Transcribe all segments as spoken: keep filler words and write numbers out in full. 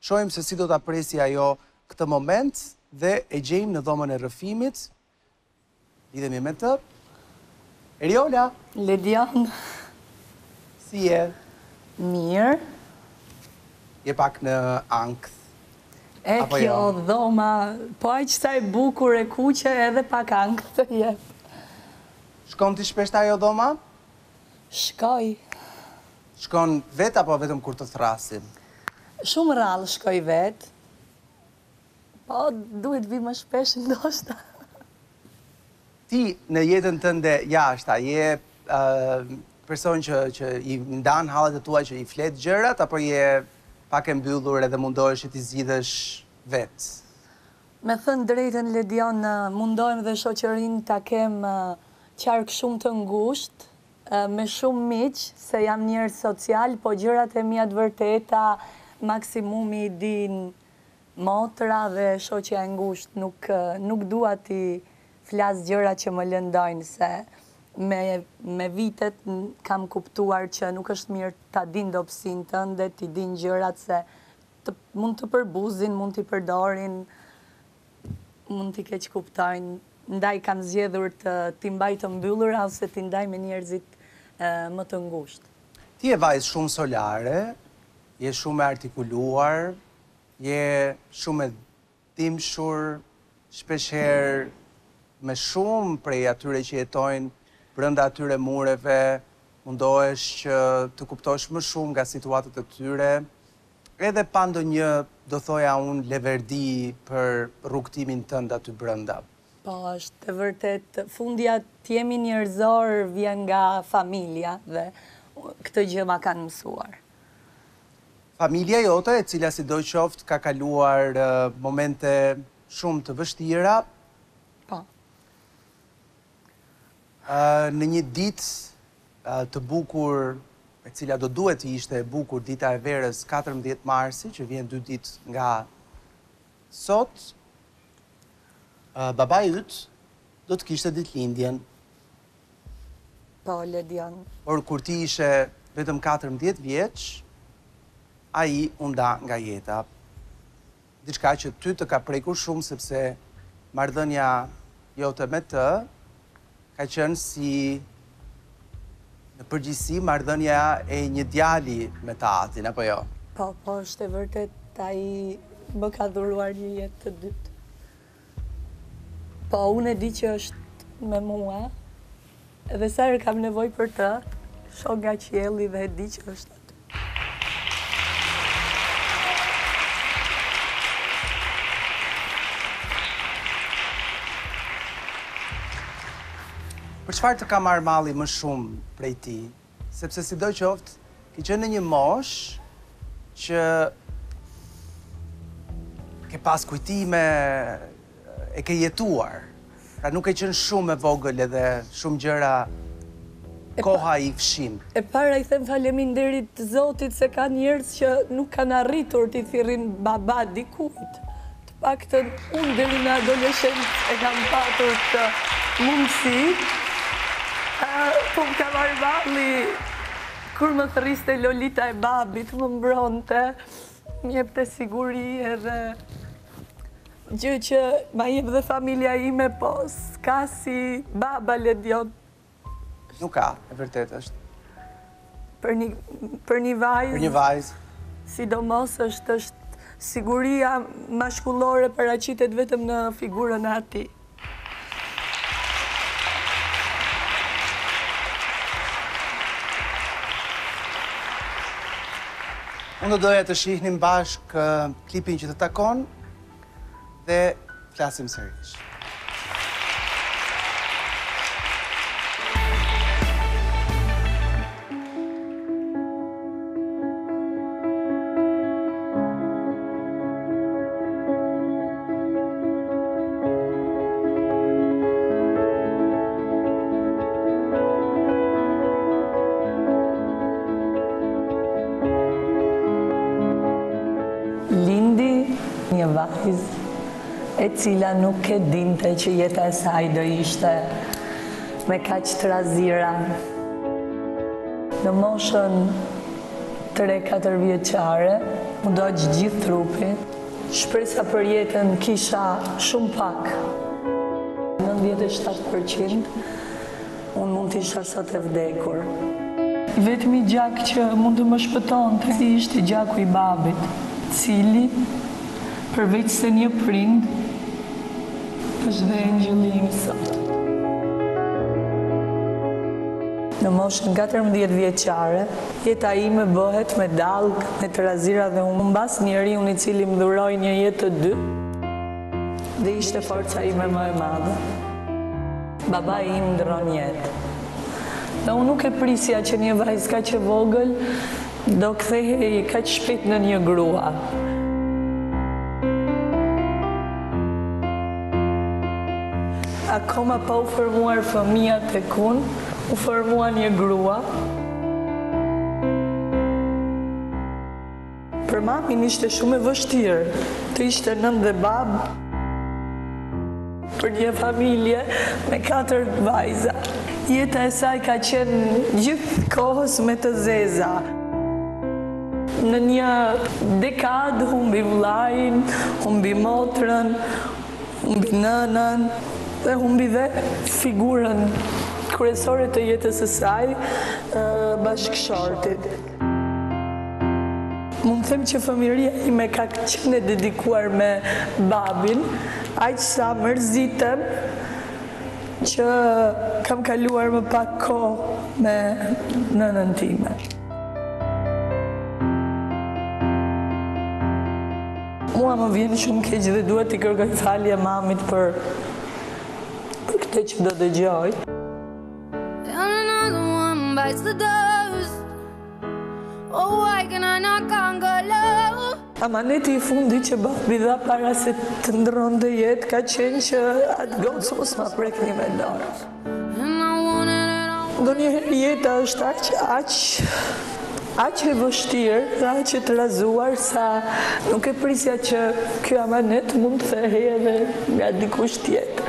Shohim se si do të apresi ajo këtë moment dhe e gjejmë në dhomën e rrëfimit. Lidhemi me të. Eriola. Ledion. Si je? Mirë. Je pak në ankth. E Apo kjo jo? dhoma, po aq sa e bukur e kuqe edhe pak ankth të jep. Shkon ti shpesh te ajo dhoma? Shkoj. Shkon vet apo vetëm kur të thrasin? Shumë rrallë shkoj vet. Po duhet vi më shpesh ndoshta. Ti në jetën tënde jashta, je uh, person që, që i ndan hallet e tua, që i flet gjërat, apo je pak e mbyllur edhe mundohesh që t'i zgjidhësh vet? Me thënë drejtën, Ledion, mundohem dhe shoqërinë ta kem qark shumë të ngushtë, me shumë miq, se jam njerëz social, po gjërat e mia të vërteta maksimumi i din motra dhe shoqja e ngushtë, nuk nuk dua ti flas gjëra që më lëndojnë, se me, me vitet kam kuptuar që nuk është mirë ta din dobësinë tënde, ti din gjërat se të, mund të përbuzin, mund t'i përdorin, mund t'i keq kuptojnë. Ndaj kam zgjedhur të t'i mbaj të mbyllur ose t'i ndaj me njerëzit e, më të ngushtë. Ti je vajzë shumë solare, je shumë e artikuluar, je shumë e dimshur, shpeshherë me shumë prej atyre që jetojnë brenda atyre mureve, mundohesh që të kuptosh më shumë nga situatat e tyre, edhe pa ndonjë, do thoja unë, leverdi për rrugtimin tënd aty brenda. Po, është e vërtet, fundja të jemi njerëzor vjen nga familja dhe këtë gjë ma kanë mësuar. Familja jote, e cila sido qoftë ka kaluar uh, momente shumë të vështira, po. Uh, në një ditë uh, të bukur, e cila do duhet të ishte e bukur, dita e verës katërmbëdhjetë marsi, që vjen dy ditë nga sot, uh, babai yt do të kishte ditëlindjen. Po, Ledion. Por kur ti ishe vetëm katërmbëdhjetë vjeç, ai u nda nga jeta. Diçka që ty të ka prekur shumë, sepse marrëdhënia jote me të ka qenë si në përgjithësi marrëdhënia e një djali me të atin, apo jo? Po, po, është e vërtet, ai më ka dhuruar një jetë të dytë. Po, unë e di që është me mua, edhe sa herë kam nevojë për të, shoh nga qielli dhe e di që është aty. Për çfarë të ka marrë malli më shumë prej ti? Sepse sido qoftë, ke qenë në një moshë që ke pas kujtime, e ke jetuar. Pra nuk e qenë shumë e vogël edhe shumë gjëra koha i fshin. E para i them faleminderit të Zotit se ka njerëz që nuk kanë arritur t'i thirrin baba dikujt. Të paktën unë deri në adoleshencë e kam patur të mundësi. Po më ka marrë malli, kur më thëriste Lolita e babit, më mbronte, më jepte siguri edhe gjë që ma jep dhe familja ime, po s'ka si baba, Ledion. Nuk ka, e vërtet është. Për një, për një vajzë, Për një vajzë, sidomos është, është siguria mashkullore paraqitet vetëm në figurën e atij. unë do doja të shihnim bashk uh, klipin që të takon dhe flasim sërish. Një vajzë e cila nuk e dinte që jeta e saj do ishte me kaq trazira. Në moshën tre katër vjeçare, Më doq gjithë trupi. Shpresa për jetën kisha shumë pak. nëntëdhjetë e shtatë përqind, unë mund të isha sot e vdekur. Vetëmi gjak që mund të më shpëton të si ishte gjaku i babit, cili, përveç se një prind, është dhe engjëlli im sot. Në moshën katërmbëdhjetë vjeçare, jeta ime bëhet me dallg, me trazira dhe unë mbas njeriu i cili më dhuroi një jetë të dy, dhe ishte forca ime më e madhe. Baba im ndron jetë. Dhe unë nuk e prisja që një vajzë kaq e vogël do kthehej kaq shpejt në një grua. Akoma pa u formuar fëmia tek unë, u formua një grua. Për mamin ishte shumë e vështirë të ishte nën dhe bab për një familje me katër vajza. Jeta e saj ka qenë gjithë kohës me të zeza. Në një dekadë humbi vllajin, humbi motrën, humbi nënën dhe humbi dhe figurën kryesore të jetës së saj, bashkëshortit. Mund të them që fëmijëria ime ka qenë e dedikuar me babin, aq sa mërzitem që kam kaluar më pak kohë me nënën time. Mua më vjen shumë keq dhe duhet t'i kërkoj falje mamit për për këtë që do dëgjoj. Bites the dust. Oh, why can I not conquer love? Amaneti i fundi që babi dha para se të ndronte jetë ka qenë që atë gocë mos ma prekni me dorë. Ndonjëherë jeta është aq aq aq e vështirë dhe aq e trazuar sa nuk e prisja që ky amanet mund të thehej edhe nga dikush tjetër.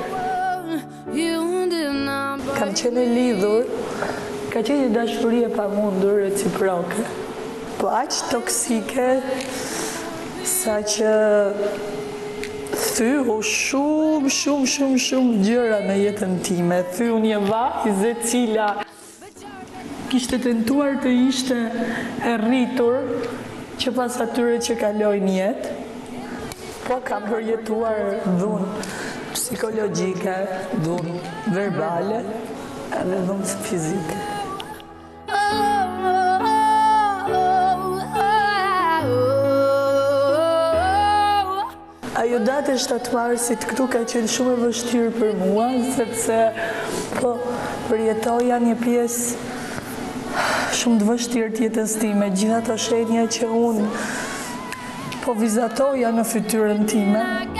Kam qenë e lidhur. Ka qenë një dashuri e pamundur reciproke, po aq toksike sa që thyu shumë, shumë, shumë, shumë gjëra në jetën time. Thyu një vajzë e cila kishte tentuar të ishte e rritur që pas atyre që kaloi në jetë, po kam përjetuar dhunë psikologjike, dhunë verbale, edhe dhunë fizike. Ajo datë e shtatëmarsit këtu ka qenë shumë e vështirë për mua, sepse po përjetoja një pjesë shumë të vështirë të jetës time, gjitha ato shenja që unë po vizatoja në fytyrën time.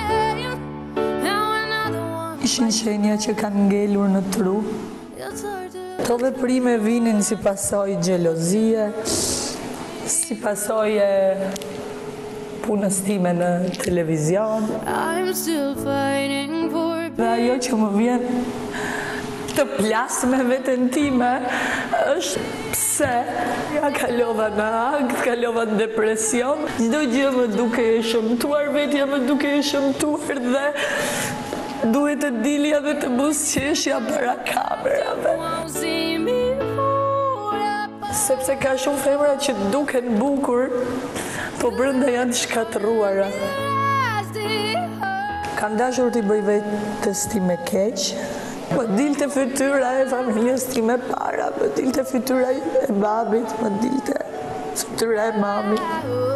Ishin shenja që kanë ngelur në tru. Këto veprime vinin si pasojë xhelozie, si pasojë punës time në televizion. Dhe ajo që më vjen të plas me veten time është pse ja kalova në akt, kalova në depresion, çdo gjë më duke e shëmtuar, vetja më duke e shëmtuar dhe duhet të dilja dhe të buzëqeshja para kamerave. Sepse ka shumë femra që duken bukur, po brenda janë të shkatëruara. Kam dashur t'i bëj vetës time keq, më dilte fytyra e familjes time para, më dilte fytyra e babit, më dilte fytyra e mamit.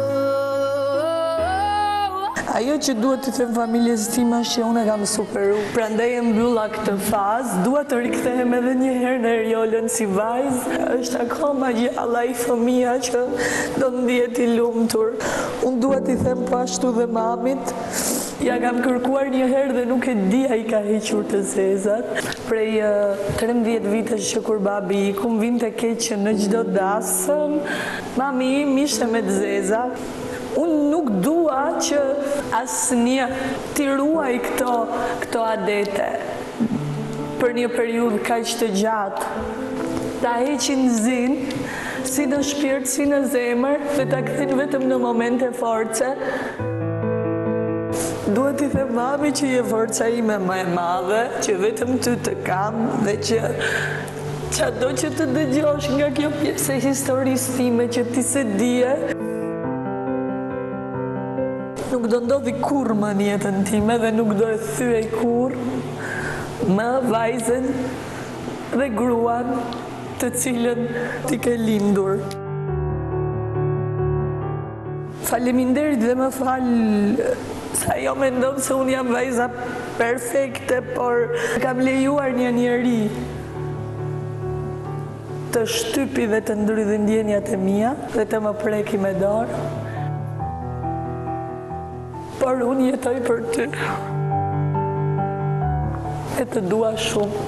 Ajo që duhet të them familjes time është që unë e kam superu. Prandaj e mbylla këtë fazë, dua të rikthehem edhe një herë në Eriolën si vajzë. Është akoma gjalla i fëmia që do të ndihet i lumtur. Unë dua t'i them po ashtu dhe mamit. Ja kam kërkuar një herë dhe nuk e di ai ka hequr të zezat. Prej trembëdhjetë vitesh që kur babi iku, më vinte keq që në çdo dasëm mami im ishte me të zeza. Unë nuk dua që asnjë t'i ruaj këto, këto adete për një periudhë kaq të gjatë. Ta heqin zin, si në shpirt, si në zemër, dhe ta kthejnë vetëm në momente force. Duhet i them mami që je forca ime më e madhe, që vetëm ty të kam dhe që çdo që të dëgjosh nga kjo pjesë e historisë time që ti se dije, nuk do ndodhi kurrë më në jetën time dhe nuk do e thyej kurrë më vajzën dhe gruan të cilën ti ke lindur. Faleminderit dhe më fal sa jo mendon se unë jam vajza perfekte, por kam lejuar një njeri të shtypi dhe të ndrydhi ndjenjat e mia dhe të më preki me dorë. Por unë jetoj për ty. E të dua shumë.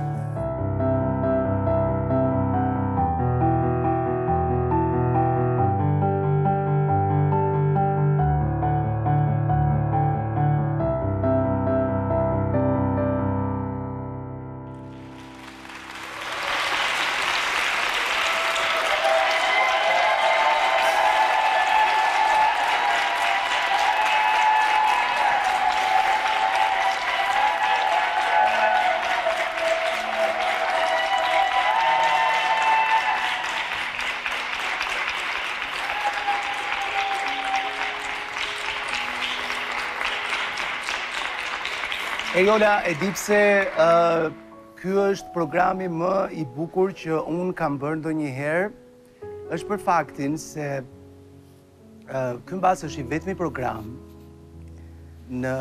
Ejola, e di pse uh, ky është programi më i bukur që unë kam bërë ndonjëherë, është për faktin se uh, ky mbas është i vetmi program në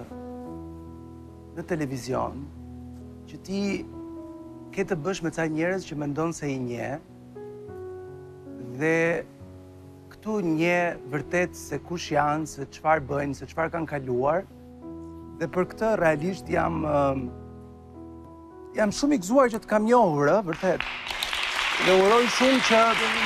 në televizion që ti ke të bësh me ca njerëz që mendon se i nje dhe këtu nje vërtet se kush janë, se çfarë bëjnë, se çfarë kanë kaluar. Dhe për këtë realisht jam uh, jam shumë i gëzuar që të kam njohur, ë, vërtet. Dhe uroj shumë që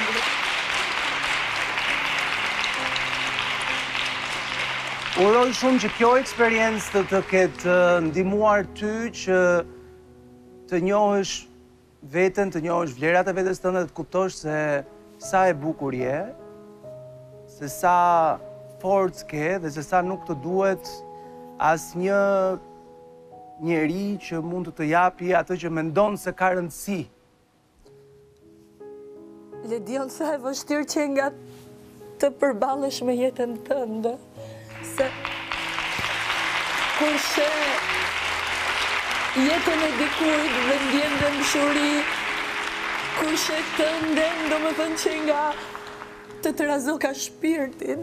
uroj shumë që kjo eksperiencë të të ketë ndihmuar ty që të njohësh veten, të njohësh vlerat e vetes tënde, të kuptosh se sa e bukur je, se sa forcë ke dhe se sa nuk të duhet asnjë njeri që mund të të japi atë që mendon se ka rëndësi. Ledion, sa e vështirë që nga të përballesh me jetën tënde, se kur she jetën e dikujt dhe ndjen dëmshuri, kur she tënden, do më thënë që nga të të razoka shpirtin.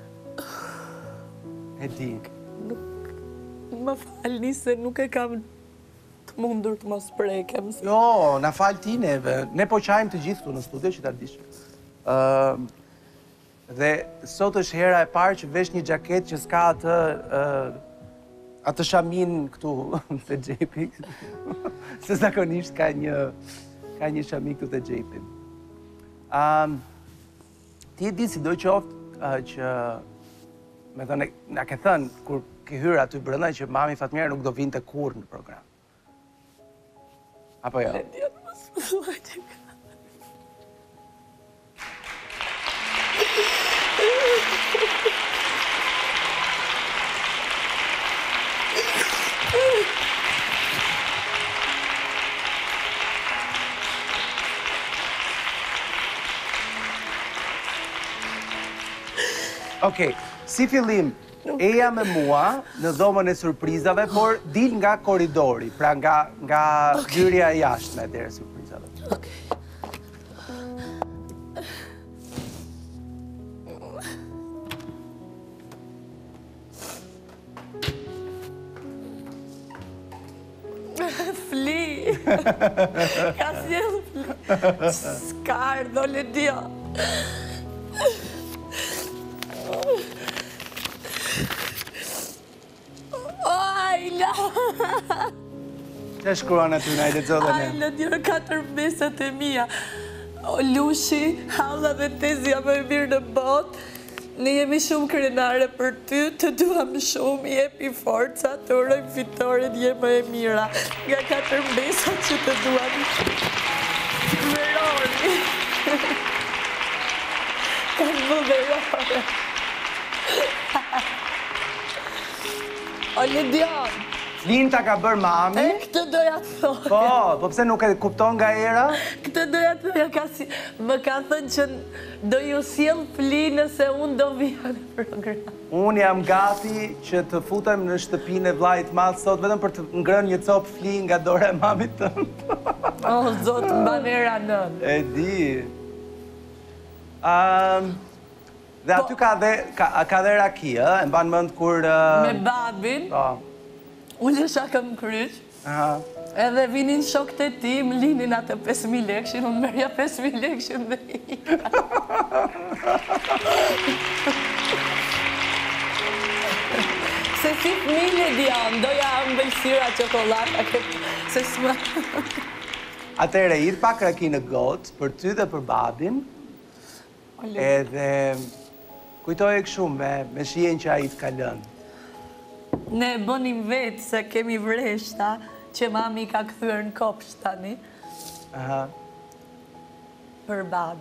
E di. Më falni se nuk e kam të mundur të mos prekem. Jo, na fal ti neve. Ne po qajmë të gjithë këtu në studio që ta dish. Uh, dhe sot është hera e parë që vesh një xhaketë që s'ka atë uh, atë shamin këtu te xhepi. Se zakonisht ka një ka një shami këtu te xhepi. Um, ti e di si do qoftë uh, që me thënë, na ke thënë, kur ke hyrë aty brenda që mami Fatmira nuk do vinte kurrë në program. Apo jo? Ledion, mos më thuaj që ka. Okej, si fillim, eja me mua në dhomën e surprizave, por dil nga korridori, pra nga nga hyrja e jashtme deri surprizave. Okej. Fli. Ka sjell fli. S'ka ardhur Ledion. Ajla! Që shkruan aty na i lexo dhe ne? Ajla, djerë katër mesat e mia. O Lushi, Halla dhe Tezja më e mirë në botë. Ne jemi shumë krenare për ty, të duam shumë, jepi forca, të urojmë fitoren, je më e mira. Nga katër mesat që të duam. Veroni. verore. O Lidion, Flinta ka bërë mami. e këtë doja të thoja. Po, po pse nuk e kupton nga era? Këtë doja të thoja, ka si, më ka thënë që do ju sjell Fli nëse unë do vija në program. Unë jam gati që të futem në shtëpinë e vllajit madh sot vetëm për të ngrënë një copë fli nga dora e mamit tënd. O, zotë, mban era nën. E di. Um, dhe aty ka dhe, ka, ka dhe raki, ë? E mban mend kur... Uh, Me babin, po. unë lësha këm kryq, Aha. edhe vinin shokët e ti, më linin atë pesë mijë lekshin, unë merja pesë mijë lekshin dhe i. Se si fëmijë Dian, doja ëmbëlsira çokoladë, se s'ma... Atëre, idh pak raki në gotë për ty dhe për babin, edhe kujtoje kështu me, me shijen që ai të ka lënë. Ne bënim vetë se kemi vreshta që mami ka kthyer në kopsh tani Aha. për babë.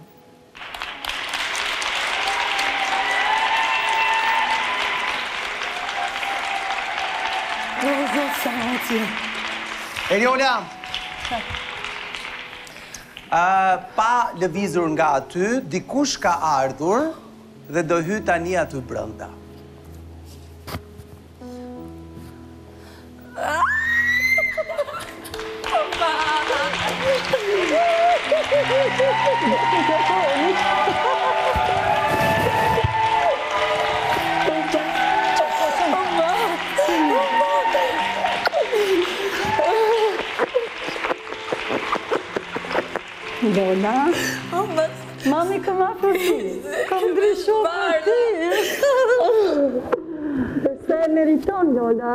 O, zotë, sa emocion. Eriola! Uh, pa lëvizur nga aty, dikush ka ardhur dhe do hy tani aty brenda. Lola, mami ka ma për ti, ka ndryshu për ti. Se e meriton, Lola.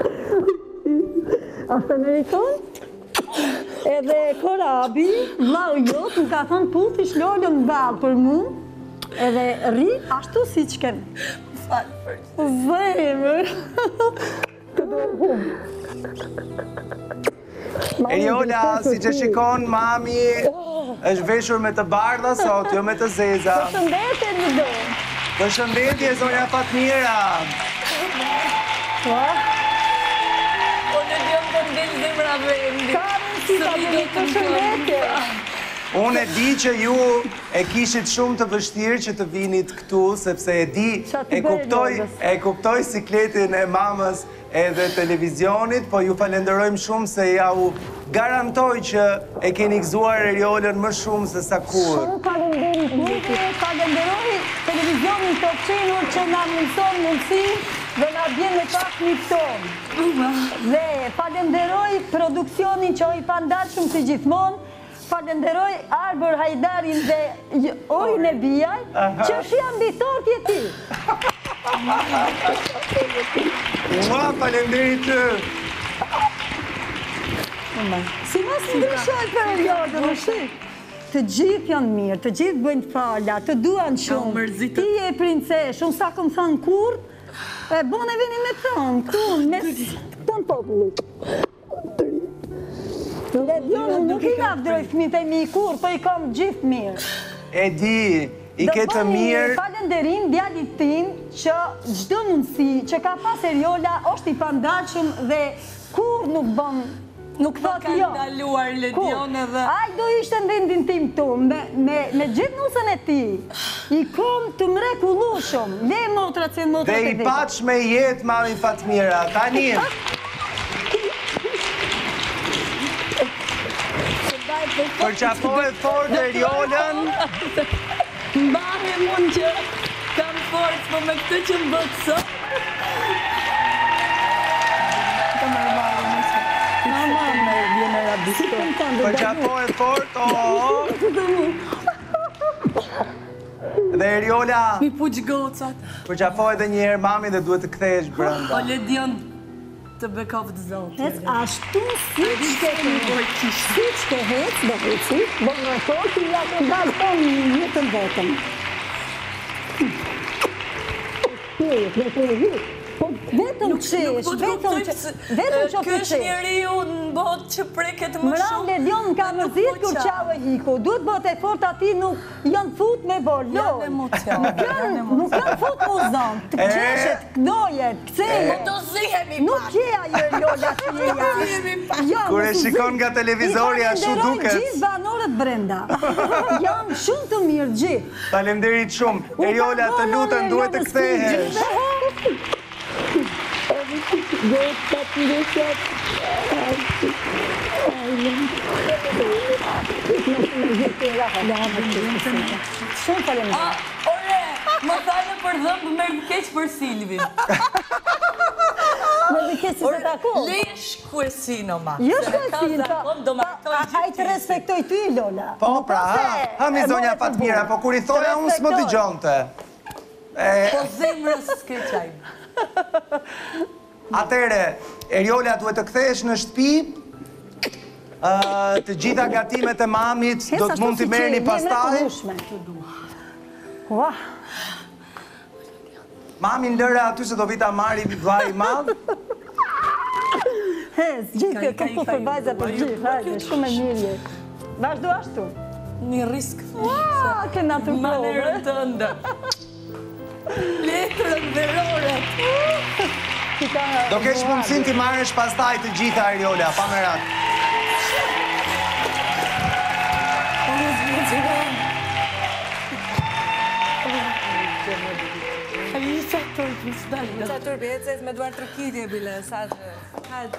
A se meriton? Edhe Korabi, vlau jot, më ka thonë puthish Lolën balë për mu, edhe ri ashtu si që kemë. Falë për të. Zemër. Eriola, si që shikon, mami është veshur me të bardha sot, jo me të zeza. Të shëndetje një do. Të shëndetje, zonja Fatmira. O, në dion të ndellë zemra vendi. Karen, si ta të të shëndetje. Unë e di që ju e kishit shumë të vështirë që të vinit këtu, sepse e di, e kuptoj, e kuptoj sikletin e mamës edhe televizionit, po ju falenderojmë shumë se ja u garantoj që e keni gëzuar Eriolën më shumë se sa kur. Shumë falenderit mundë, falenderoj televizionin të qenur që nga mundëson mundësi dhe nga bjen me pak një tonë. Dhe falenderoj produksionin që oj pandashëm si gjithmonë, falenderoj Arbër Hajdarin dhe Orin e Bijaj, që është janë bitor tjeti. Ua, falenderit të! Si mos ndryshoj për Eriolën, më shik. Të gjithë janë mirë, të gjithë bëjnë fala, të duan shumë. Ti e princesh, unë sa këmë thënë kur, e bon e vini me thënë, këtu, me tonë popullit. Dhe djonë, nuk i lavdroj fëmijët e mi kur, po i kam gjithë mirë. E di, i ketë mirë... Falenderim djalit tim që çdo mundësi që ka pas Eriola është i pandashëm dhe kur nuk bën, nuk thot jo. Ka ndaluar Ledion edhe... Aj do ishte në vendin tim tu, me gjithë nusën e ti. I kom të mrekullueshëm, le motrat se motrat e Dhe i vetë. paç me jetë, mami Fatmira, tani. Për qafoj fort Eriolën, Mbame mund që kam forcë, po me këtë që më bëtë sot. Ka më rëmarë, më së. Mama, me vjene rabisto. për qafoj fort, o. Dhe Eriola, Mi puq gocat. për qafoj edhe njëherë mami dhe duhet të kthehesh O brenda. Ledion të bekov të zotë. Ec ashtu si që ke si që ke hec, do heci, bo në thot, i ja të dalë tonë një jetën vetëm. Vetëm qesh, vetëm që vetëm që Ky është njeriu në bëhet që preket më Mram shumë. Ledion ka mërzit kur qau e hiku. Duhet bëhet e fort ati nuk janë fut me bol. Janë emocion. Nuk janë fut mu zonë. Të qeshet, këdojet, këcejnë. Do zihemi Nuk pak. qeja jë Lola që je ja. Kur e shikon nga televizori ashtu duket. I falenderoj gjithë banorët brenda. Janë shumë të mirë gjithë. Faleminderit shumë. Eriola, të lutem, duhet të kthehesh. Shumë faleminderit. Ore, më thane për dhëmbë më merë keq për Silvin. Më dhe kesi se tako. Leje shkuesin o ma. Jo shkuesin, Do ma këtoj gjithë. a i të respektoj ty, Lola. Po, pra, ha, ha mi zonja Fatmira, po kur i thoja unë s'më t'i gjonte. Po zemrës s'ke qajmë. Atere, Eriola duhet të kthehesh në shtëpi, të gjitha gatimet e mamit do të mund t'i merrni pastaj. Ua. Mamin lëre aty se do vita marri vllai i madh. Hez, gjithë këtë të ku për vajza për gjithë, hajde, shumë e mirë. Vazhdo ashtu. Një risk. Ua, këna të Manerën provë. të ndë. Letrën dhe roret. Do kesh mundësin t'i marrësh pastaj të gjitha Eriola, pa merak. Sa turbecës me duar trëkitje bile, sa që... Hajde.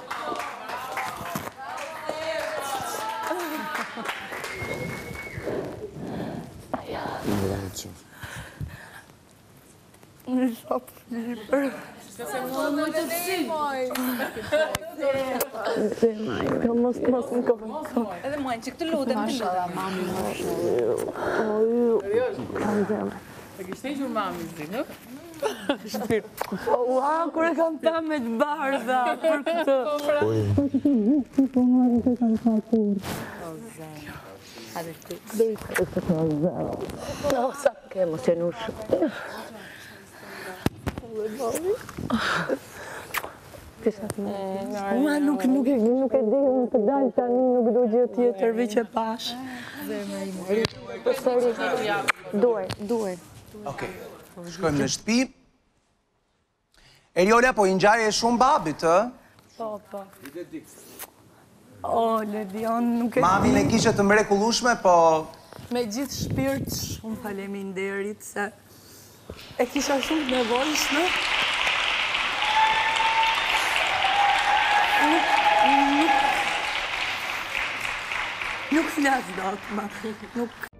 Në shopë, në për... Edhe muajnë që këtë lutem të lutem. E kishte hequr mami zi, në? Ua, kur e kam ta me të bardha, për këtë. Sa ke emocionuar shumë. Ua, nuk nuk e nuk e di, unë të dalë tani, nuk do gjë tjetër, veç e pash. Po seri, duar, duar. Okej, shkojmë në shtëpi. Eriola, po i ngjarje shumë babit, ë? Po, po. O, Ledion, nuk e... Mamin e kishe të mrekullueshme, po... Me gjithë shpirt, shumë faleminderit, se e kisha shumë të nevojshme. Nuk, nuk, nuk flas dot, ma, nuk...